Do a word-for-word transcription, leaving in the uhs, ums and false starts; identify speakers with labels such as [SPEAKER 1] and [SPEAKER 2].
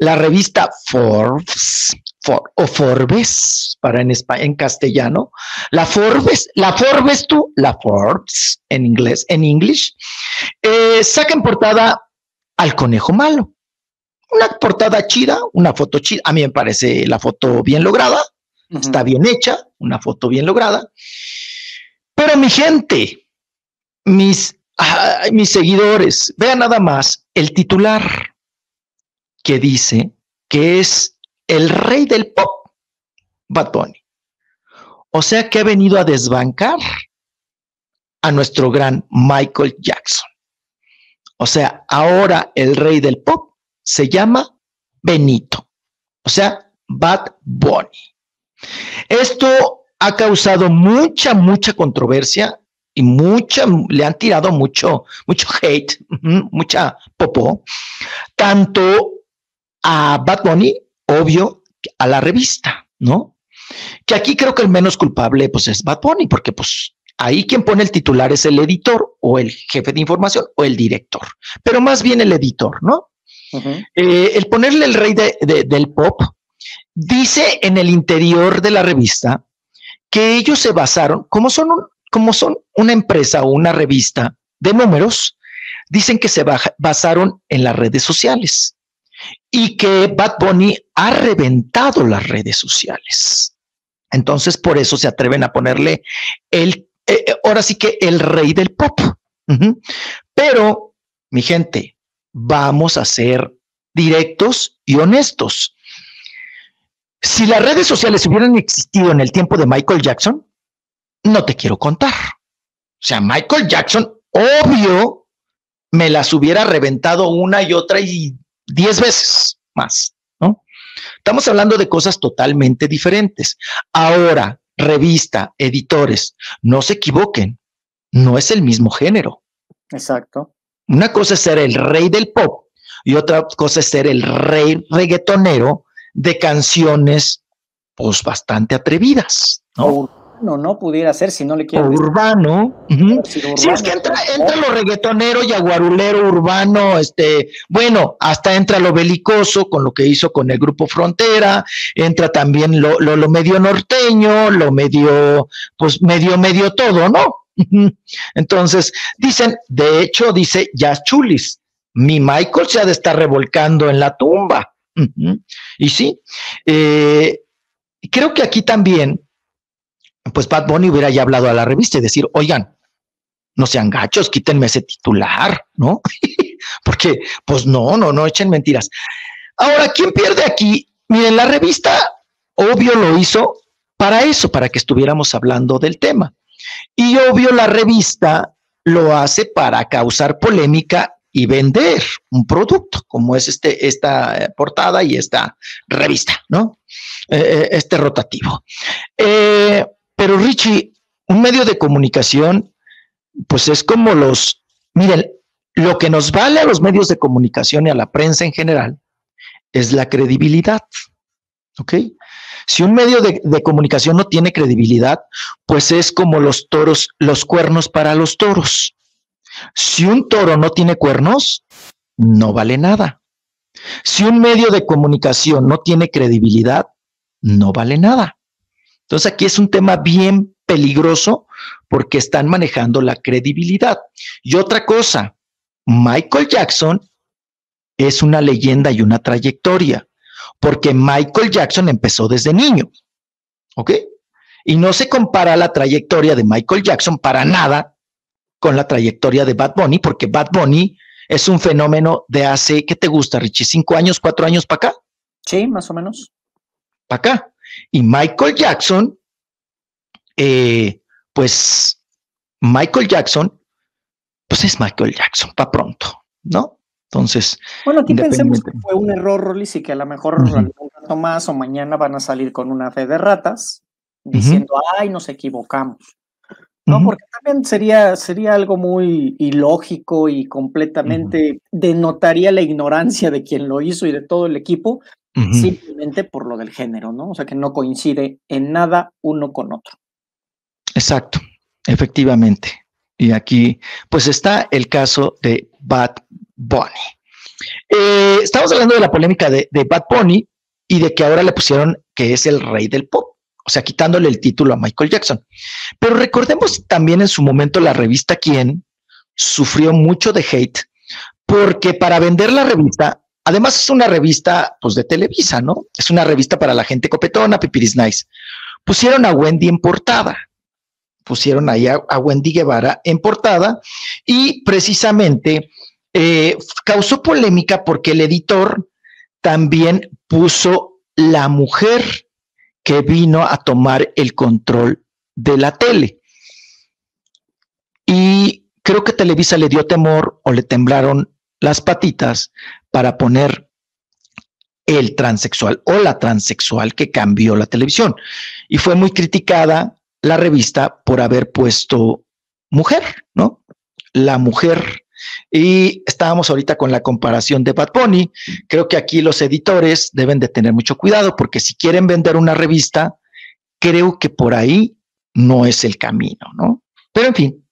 [SPEAKER 1] la revista Forbes, For, o Forbes, para en, en castellano, la Forbes, la Forbes tú, la Forbes en inglés, en English, eh, saca en portada al conejo malo. Una portada chida, una foto chida, a mí me parece la foto bien lograda, uh-huh. Está bien hecha, una foto bien lograda, pero mi gente, mis, ah, mis seguidores, vean nada más el titular que dice que es el rey del pop, Bad Bunny. O sea que ha venido a desbancar a nuestro gran Michael Jackson. O sea, ahora el rey del pop se llama Benito. O sea, Bad Bunny. Esto ha causado mucha, mucha controversia y mucha, le han tirado mucho, mucho hate, mucha popó, tanto a Bad Bunny, obvio, a la revista, ¿no? Que aquí creo que el menos culpable, pues, es Bad Bunny, porque, pues, ahí quien pone el titular es el editor, o el jefe de información, o el director, pero más bien el editor, ¿no? Uh-huh. Eh, el ponerle el rey de, de, del pop, dice en el interior de la revista que ellos se basaron, como son, un, como son una empresa o una revista de números, dicen que se baja, basaron en las redes sociales. Y que Bad Bunny ha reventado las redes sociales. Entonces, por eso se atreven a ponerle el, eh, ahora sí que el rey del pop. Uh-huh. Pero, mi gente, vamos a ser directos y honestos. Si las redes sociales hubieran existido en el tiempo de Michael Jackson, no te quiero contar. O sea, Michael Jackson, obvio, me las hubiera reventado una y otra y diez veces más, ¿no? Estamos hablando de cosas totalmente diferentes. Ahora, revista, editores, no se equivoquen, no es el mismo género.
[SPEAKER 2] Exacto.
[SPEAKER 1] Una cosa es ser el rey del pop y otra cosa es ser el rey reggaetonero de canciones, pues, bastante atrevidas, ¿no?
[SPEAKER 2] No, no pudiera ser si no le quiero.
[SPEAKER 1] Urbano. Uh-huh. Si, urbano, sí, es que entra, entra lo reggaetonero, yaguarulero, urbano, este, bueno, hasta entra lo belicoso con lo que hizo con el grupo Frontera, entra también lo, lo, lo medio norteño, lo medio, pues medio, medio todo, ¿no? Uh-huh. Entonces, dicen, de hecho, dice Jazz Chulis, mi Michael se ha de estar revolcando en la tumba. Uh-huh. Y sí, eh, creo que aquí también, pues Bad Bunny hubiera ya hablado a la revista y decir, oigan, no sean gachos, quítenme ese titular, ¿no? Porque, pues no, no, no echen mentiras. Ahora, ¿quién pierde aquí? Miren, la revista, obvio, lo hizo para eso, para que estuviéramos hablando del tema. Y obvio, la revista lo hace para causar polémica y vender un producto, como es este, esta portada y esta revista, ¿no? Eh, este rotativo. Eh, Pero Richie, un medio de comunicación, pues es como los, miren, lo que nos vale a los medios de comunicación y a la prensa en general es la credibilidad, ¿ok? Si un medio de, de comunicación no tiene credibilidad, pues es como los toros, los cuernos para los toros. Si un toro no tiene cuernos, no vale nada. Si un medio de comunicación no tiene credibilidad, no vale nada. Entonces aquí es un tema bien peligroso porque están manejando la credibilidad. Y otra cosa, Michael Jackson es una leyenda y una trayectoria, porque Michael Jackson empezó desde niño, ¿ok? Y no se compara la trayectoria de Michael Jackson para nada con la trayectoria de Bad Bunny, porque Bad Bunny es un fenómeno de hace, ¿qué te gusta, Richie? ¿Cinco años, cuatro años para acá?
[SPEAKER 2] Sí, más o menos.
[SPEAKER 1] Para acá. Y Michael Jackson, eh, pues Michael Jackson, pues es Michael Jackson, para pronto, ¿no? Entonces,
[SPEAKER 2] bueno, aquí pensemos que fue un error, Rolis, y que a lo mejor uh-huh. un rato más o mañana van a salir con una fe de ratas diciendo, uh-huh. ay, nos equivocamos. No, uh-huh. porque también sería, sería algo muy ilógico y completamente uh-huh. denotaría la ignorancia de quien lo hizo y de todo el equipo, uh-huh. simplemente por lo del género, ¿no? O sea, que no coincide en nada uno con otro.
[SPEAKER 1] Exacto, efectivamente. Y aquí, pues está el caso de Bad Bunny. Eh, estamos hablando de la polémica de, de Bad Bunny y de que ahora le pusieron que es el rey del pop, o sea, quitándole el título a Michael Jackson. Pero recordemos también en su momento la revista Quién sufrió mucho de hate porque para vender la revista, además es una revista pues de Televisa, ¿no? Es una revista para la gente copetona, pipiris nice. Pusieron a Wendy en portada, pusieron ahí a, a Wendy Guevara en portada y precisamente eh, causó polémica porque el editor también puso la mujer que vino a tomar el control de la tele. Y creo que Televisa le dio temor o le temblaron las patitas para poner el transexual o la transexual que cambió la televisión. Y fue muy criticada la revista por haber puesto mujer, ¿no? La mujer. Y estábamos ahorita con la comparación de Bad Bunny. Creo que aquí los editores deben de tener mucho cuidado porque si quieren vender una revista, creo que por ahí no es el camino, ¿no? Pero en fin,